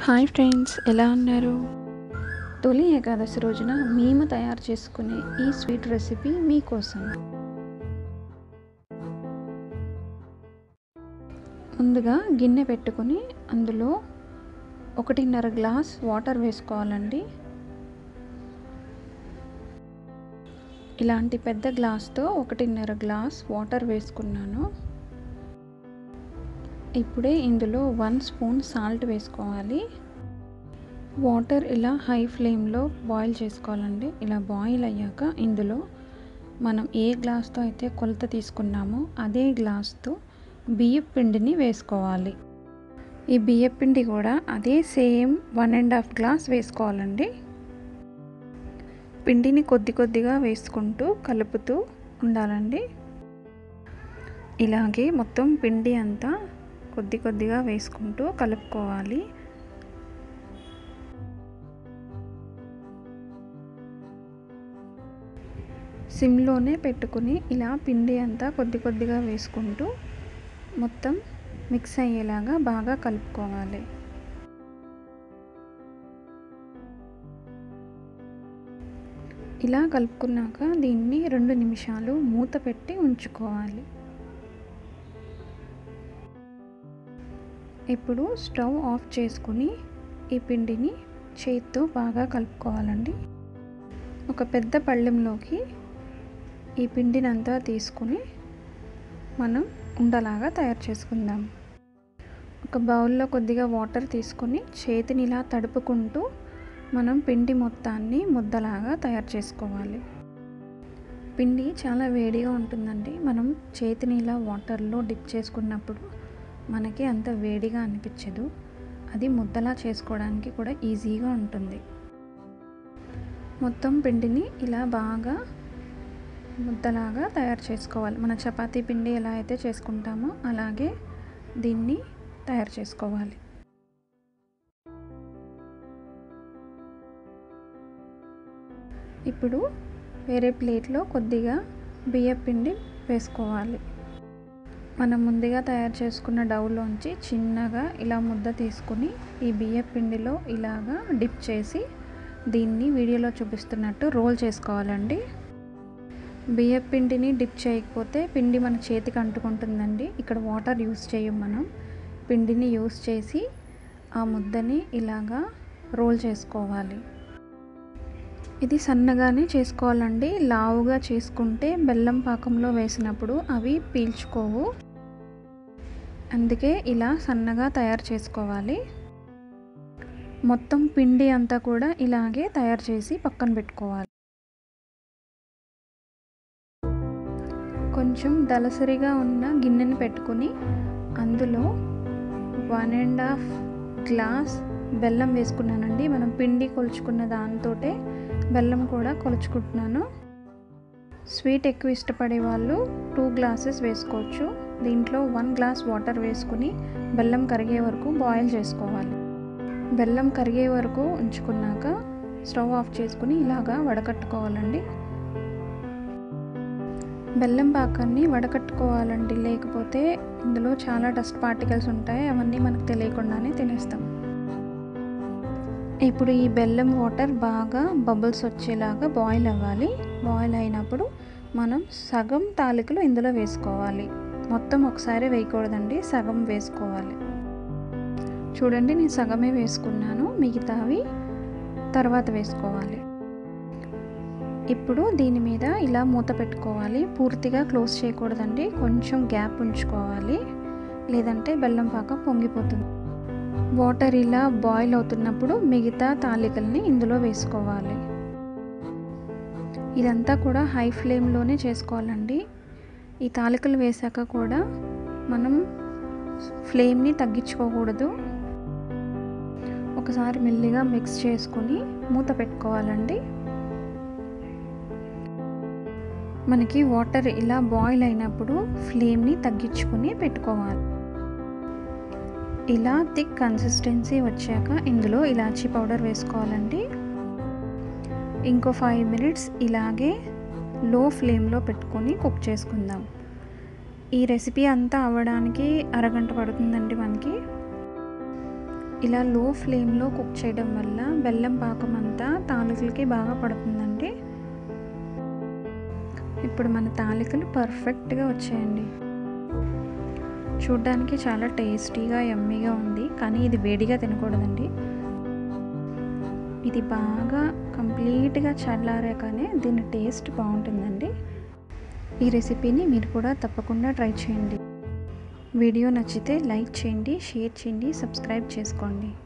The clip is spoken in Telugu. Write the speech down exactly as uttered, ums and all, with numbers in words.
హాయ్ ఫ్రెండ్స్, ఎలా ఉన్నారు? తొలి ఏకాదశి రోజున మేము తయారు చేసుకునే ఈ స్వీట్ రెసిపీ మీకోసం. ముందుగా గిన్నె పెట్టుకొని అందులో ఒకటిన్నర గ్లాస్ వాటర్ వేసుకోవాలండి. ఇలాంటి పెద్ద గ్లాస్తో ఒకటిన్నర గ్లాస్ వాటర్ వేసుకున్నాను. ఇప్పుడే ఇందులో వన్ స్పూన్ సాల్ట్ వేసుకోవాలి. వాటర్ ఇలా హై ఫ్లేమ్లో బాయిల్ చేసుకోవాలండి. ఇలా బాయిల్ అయ్యాక ఇందులో మనం ఏ గ్లాస్తో అయితే కొలత తీసుకున్నామో అదే గ్లాస్తో బియ్యం పిండిని వేసుకోవాలి. ఈ బియ్యం పిండి కూడా అదే same one and half glass వేసుకోవాలండి. పిండిని కొద్ది కొద్దిగా వేసుకుంటూ కలుపుతూ ఉండాలండి. ఇలాగే మొత్తం పిండి అంతా కొద్ది కొద్దిగా వేసుకుంటూ కలుపుకోవాలి. సిమ్లోనే పెట్టుకుని ఇలా పిండి అంతా కొద్ది కొద్దిగా వేసుకుంటూ మొత్తం మిక్స్ అయ్యేలాగా బాగా కలుపుకోవాలి. ఇలా కలుపుకున్నాక దీన్ని రెండు నిమిషాలు మూత పెట్టి ఉంచుకోవాలి. ఇప్పుడు స్టవ్ ఆఫ్ చేసుకుని ఈ పిండిని చేతితో బాగా కలుపుకోవాలండి. ఒక పెద్ద పళ్ళెంలోకి ఈ పిండిని అంతా తీసుకుని మనం ఉండలాగా తయారు చేసుకుందాం. ఒక బౌల్లో కొద్దిగా వాటర్ తీసుకొని చేతిని ఇలా తడుపుకుంటూ మనం పిండి మొత్తాన్ని ముద్దలాగా తయారు చేసుకోవాలి. పిండి చాలా వేడిగా ఉంటుందండి. మనం చేతిని ఇలా వాటర్లో డిప్ చేసుకున్నప్పుడు మనకి అంత వేడిగా అనిపించదు. అది ముద్దలా చేసుకోవడానికి కూడా ఈజీగా ఉంటుంది. మొత్తం పిండిని ఇలా బాగా ముద్దలాగా తయారు చేసుకోవాలి. మన చపాతీ పిండి ఎలా అయితే చేసుకుంటామో అలాగే దీన్ని తయారు చేసుకోవాలి. ఇప్పుడు వేరే ప్లేట్లో కొద్దిగా బియ్యం పిండి వేసుకోవాలి. మనం ముందుగా తయారు చేసుకున్న డౌలోంచి చిన్నగా ఇలా ముద్ద తీసుకుని ఈ బియ్యం పిండిలో ఇలాగా డిప్ చేసి దీన్ని వీడియోలో చూపిస్తున్నట్టు రోల్ చేసుకోవాలండి. బియ్యం పిండిని డిప్ చేయకపోతే పిండి మన చేతికి అంటుకుంటుందండి. ఇక్కడ వాటర్ యూస్ చేయం, మనం పిండిని యూస్ చేసి ఆ ముద్దని ఇలాగా రోల్ చేసుకోవాలి. ఇది సన్నగానే చేసుకోవాలండి. లావుగా చేసుకుంటే బెల్లం పాకంలో వేసినప్పుడు అవి పీల్చుకోవు. అందుకే ఇలా సన్నగా తయారు చేసుకోవాలి. మొత్తం పిండి అంతా కూడా ఇలాగే తయారు చేసి పక్కన పెట్టుకోవాలి. కొంచెం దలసరిగా ఉన్న గిన్నెని పెట్టుకుని అందులో వన్ అండ్ హాఫ్ గ్లాస్ బెల్లం వేసుకున్నానండి. మనం పిండి కొలుచుకున్న దాంతోటే బెల్లం కూడా కొలుచుకుంటున్నాను. స్వీట్ ఎక్కువ ఇష్టపడే వాళ్ళు టూ గ్లాసెస్ వేసుకోవచ్చు. దీంట్లో వన్ గ్లాస్ వాటర్ వేసుకుని బెల్లం కరిగే వరకు బాయిల్ చేసుకోవాలి. బెల్లం కరిగే వరకు ఉంచుకున్నాక స్టవ్ ఆఫ్ చేసుకుని ఇలాగా వడకట్టుకోవాలండి. బెల్లం పాకాన్ని వడకట్టుకోవాలండి, లేకపోతే ఇందులో చాలా డస్ట్ పార్టికల్స్ ఉంటాయి. అవన్నీ మనకు తెలియకుండానే తినేస్తాం. ఇప్పుడు ఈ బెల్లం వాటర్ బాగా బబుల్స్ వచ్చేలాగా బాయిల్ అవ్వాలి. బాయిల్ అయినప్పుడు మనం సగం తాలికలు ఇందులో వేసుకోవాలి. మొత్తం ఒకసారి వేయకూడదండి, సగం వేసుకోవాలి. చూడండి, నేను సగమే వేసుకున్నాను, మిగతావి తర్వాత వేసుకోవాలి. ఇప్పుడు దీని మీద ఇలా మూత పెట్టుకోవాలి. పూర్తిగా క్లోజ్ చేయకూడదండి, కొంచెం గ్యాప్ ఉంచుకోవాలి, లేదంటే బెల్లం పాకం పొంగిపోతుంది. వాటర్ ఇలా బాయిల్ అవుతున్నప్పుడు మిగతా తాలికల్ని ఇందులో వేసుకోవాలి. ఇదంతా కూడా హై ఫ్లేమ్లోనే చేసుకోవాలండి. ఈ తాలికలు వేసాక కూడా మనం ఫ్లేమ్ని తగ్గించుకోకూడదు. ఒకసారి మెల్లిగా మిక్స్ చేసుకొని మూత పెట్టుకోవాలండి. మనకి వాటర్ ఇలా బాయిల్ అయినప్పుడు ఫ్లేమ్ని తగ్గించుకొని పెట్టుకోవాలి. ఇలా థిక్ కన్సిస్టెన్సీ వచ్చాక ఇందులో ఇలాచీ పౌడర్ వేసుకోవాలండి. ఇంకో ఫైవ్ మినిట్స్ ఇలాగే లో ఫ్లేమ్లో పెట్టుకొని కుక్ చేసుకుందాం. ఈ రెసిపీ అంతా అవ్వడానికి అరగంట పడుతుందండి మనకి. ఇలా లో ఫ్లేమ్లో కుక్ చేయడం వల్ల బెల్లం పాకం అంతా తాలికలకి బాగా పడుతుందండి. ఇప్పుడు మన తాలికలు పర్ఫెక్ట్గా వచ్చాయండి. చూడ్డానికి చాలా టేస్టీగా యమ్మీగా ఉంది, కానీ ఇది వేడిగా తినకూడదండి. ఇది బాగా కంప్లీట్గా చల్లారాకనే దీని టేస్ట్ బాగుంటుందండి. ఈ రెసిపీని మీరు కూడా తప్పకుండా ట్రై చేయండి. వీడియో నచ్చితే లైక్ చేయండి, షేర్ చేయండి, సబ్స్క్రైబ్ చేసుకోండి.